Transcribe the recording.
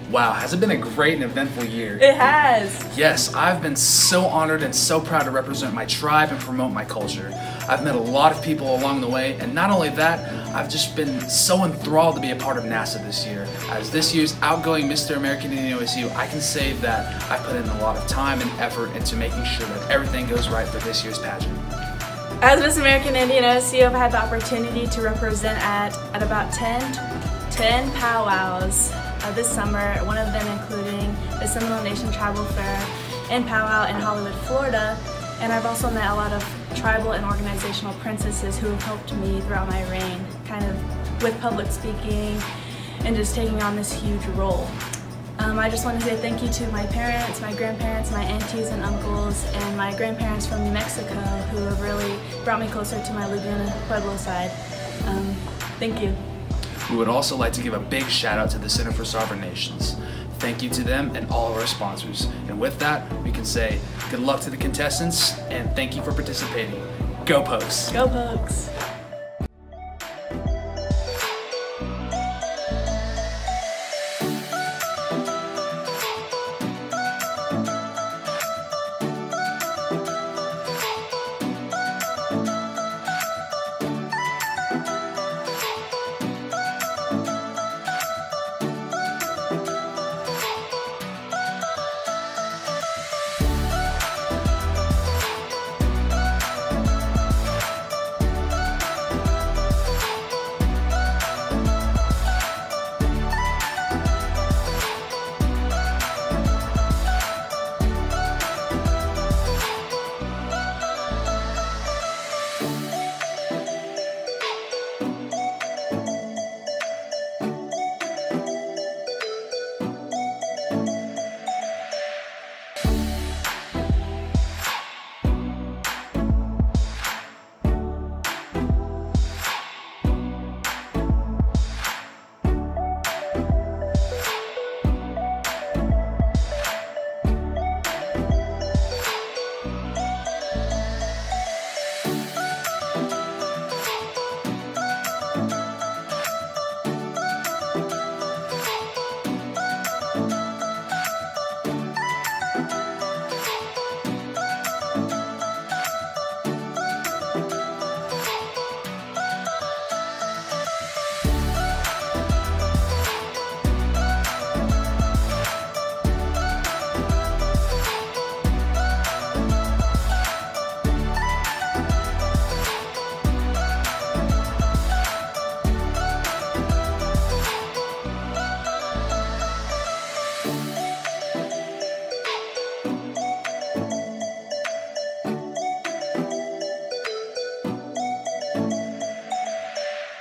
Wow, has it been a great and eventful year? It has. Yes, I've been so honored and so proud to represent my tribe and promote my culture. I've met a lot of people along the way, and not only that, I've just been so enthralled to be a part of NASA this year. As this year's outgoing Mr. American Indian OSU, I can say that I've put in a lot of time and effort into making sure that everything goes right for this year's pageant. As Miss American Indian OSU, I've had the opportunity to represent at about 10 powwows this summer, one of them including the Seminole Nation Tribal Fair and Powwow in Hollywood, Florida. And I've also met a lot of tribal and organizational princesses who have helped me throughout my reign, kind of with public speaking and just taking on this huge role. I just want to say thank you to my parents, my grandparents, my aunties and uncles, and my grandparents from New Mexico who have really brought me closer to my Laguna Pueblo side. Thank you. We would also like to give a big shout out to the Center for Sovereign Nations. Thank you to them and all of our sponsors. And with that, we can say good luck to the contestants and thank you for participating. Go Pokes! Go Pokes!